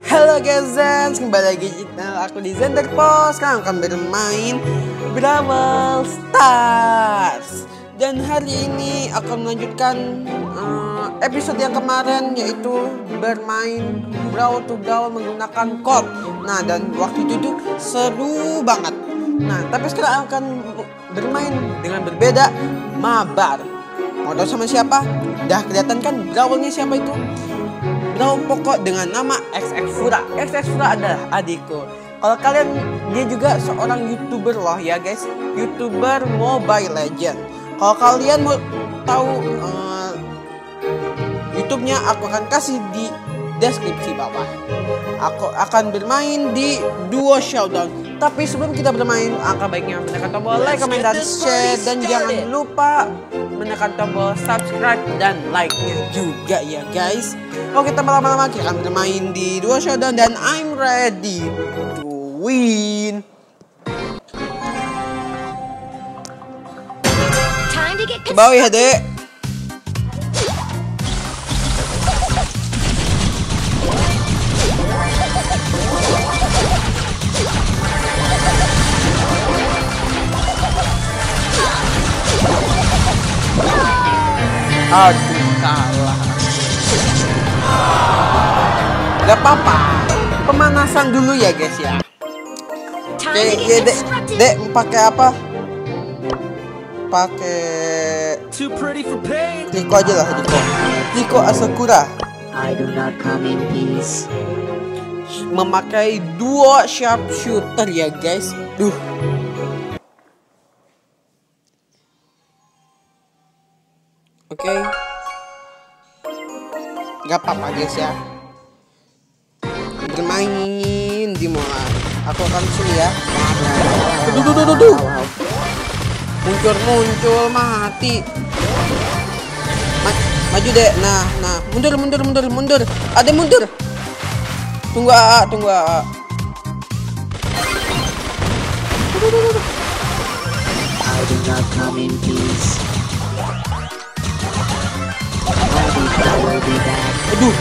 Halo guys, kembali lagi di channel aku di Zenderpos. Sekarang akan bermain Brawl Stars. Dan hari ini akan melanjutkan episode yang kemarin, yaitu bermain Brawl to Brawl menggunakan Colt. Nah, dan waktu itu tuh seru banget. Nah, tapi sekarang akan bermain dengan berbeda, mabar. Mau tahu sama siapa? Udah kelihatan kan Brawlnya siapa itu? Brawl pokok dengan nama XX Fura. XX Fura adalah adikku. Kalau kalian, dia juga seorang YouTuber loh ya guys, YouTuber Mobile Legend. Kalau kalian mau tahu YouTube-nya, aku akan kasih di deskripsi bawah. Aku akan bermain di Duo Showdown. Tapi sebelum kita bermain, angka baiknya menekan tombol like, comment, dan share. Dan jangan lupa menekan tombol subscribe dan like-nya juga ya guys. Oke, kita lama-lama kita akan bermain di Duo Showdown dan I'm ready to win. Ke bawah ya dek. Aduh, kalah. Gak apa-apa, pemanasan dulu ya guys ya. Oke, dek pakai apa? Pakai Rico aja lah, Rico Asakura. Memakai duo sharpshooter ya guys. Oke. Gak apa-apa guys ya. Bermain dimulai. Aku akan sini ya. Duh. Muncul mati. Maju deh. Nah. Mundur. Ada mundur. Tunggu AA. I do not come in peace. Aduh.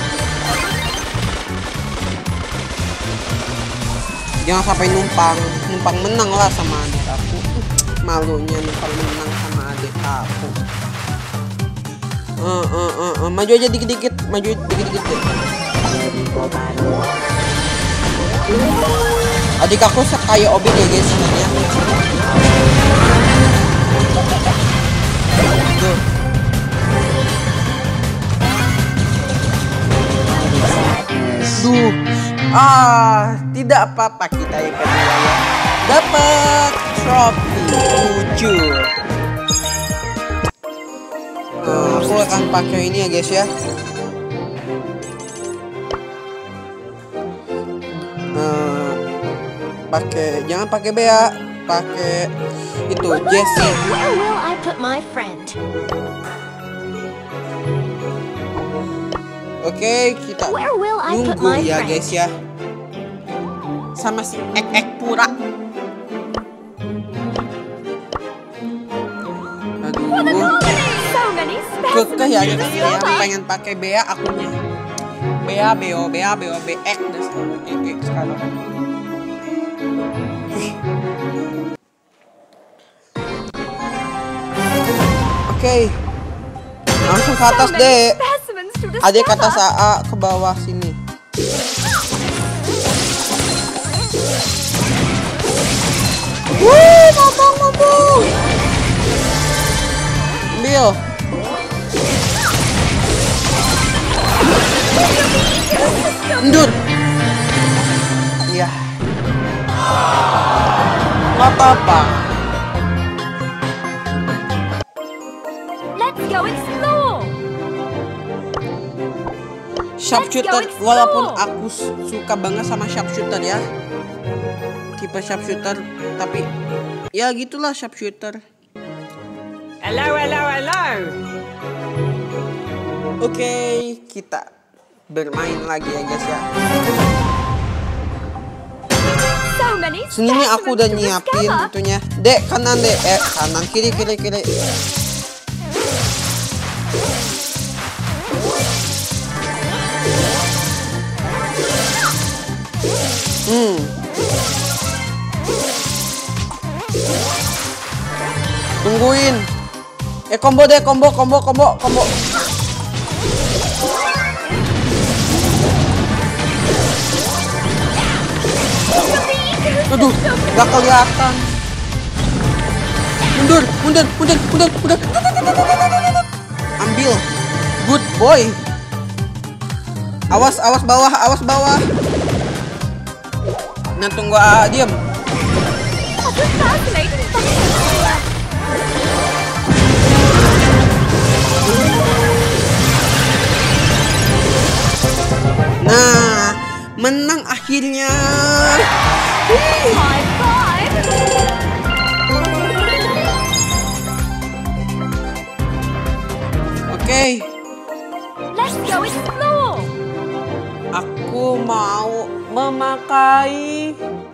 Jangan sampai numpang menang lah sama adik aku. Malunya numpang menang sama adik aku. Maju aja dikit-dikit deh. Adik aku kayak Obin ya guys sebenarnya. Tuh. Tidak apa-apa, kita yang kedua dapat trofi 7. Aku akan pakai ini ya guys ya. Jangan pakai Bea, pakai itu Jessie. Oke, kita nunggu ya guys ya. Sama si XX Pura. Aduh. Kekeh ya guys ya, pengen pakai Bea akunnya. Bea BX dan XX sekarang. Oke. Langsung ke atas deh. Adik ke atas AA, ke bawah sini. Ngomong. Ambil. Mundur. Iya. Gak apa-apa. Let's go explore. Sharpshooter, walaupun aku suka banget sama sharpshooter ya, tipe sharpshooter, tapi ya gitulah sharpshooter. Hello. Oke, kita bermain lagi ya guys ya. Sini aku udah nyiapin tentunya. Dek, kanan dek, kanan kiri. Tungguin. Combo deh, combo. Aduh, gak kelihatan. Mundur. Ambil. Good boy. Awas bawah. Nah, tunggu diam. Nah, menang akhirnya. High five. Oke, Let's go explore. aku mau memakai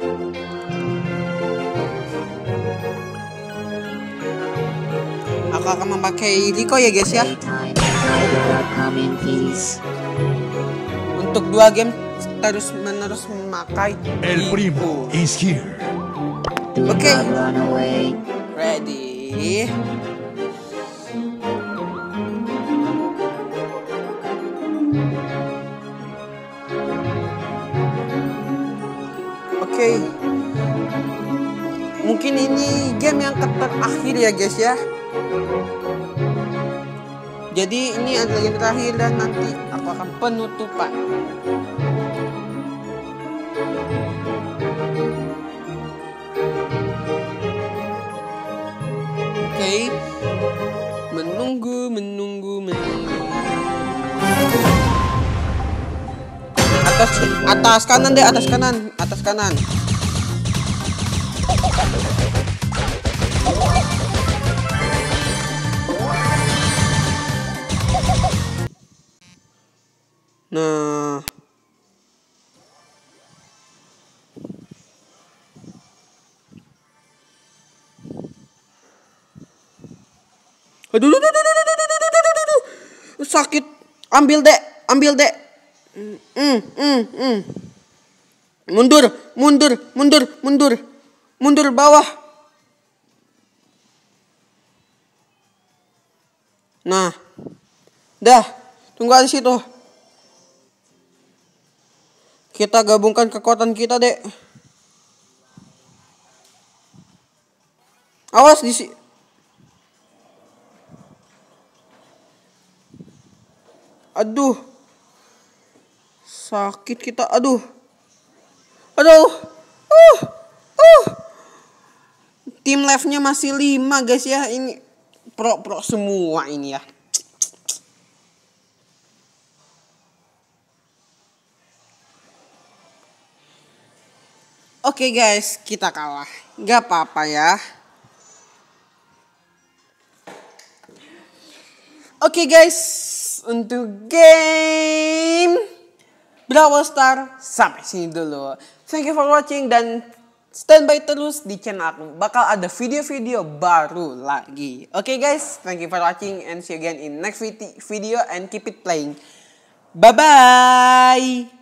Rico ya guys ya. Playtime. Tiger, come in peace. Untuk 2 game terus menerus memakai El primo Rico. is here. Do Okay. not run away. Ready? Oke. Mungkin ini game yang terakhir ya guys ya. Jadi ini adalah game terakhir dan nanti aku akan penutupan. Oke. Menunggu. Atas kanan deh, atas kanan. Nah. Aduh. Sakit. Ambil dek. Mundur bawah. Nah. Dah, tunggu di situ. Kita gabungkan kekuatan kita, Dek. Awas di sini. Aduh. Sakit kita. Aduh. Tim live-nya masih 5 guys ya. Ini pro semua ini ya. Oke guys, kita kalah. Gak apa-apa ya. Oke guys, untuk game Brawl Stars sampai sini dulu. Thank you for watching dan standby terus di channel aku. Bakal ada video-video baru lagi. Oke guys, thank you for watching and see you again in next video and keep it playing. Bye-bye.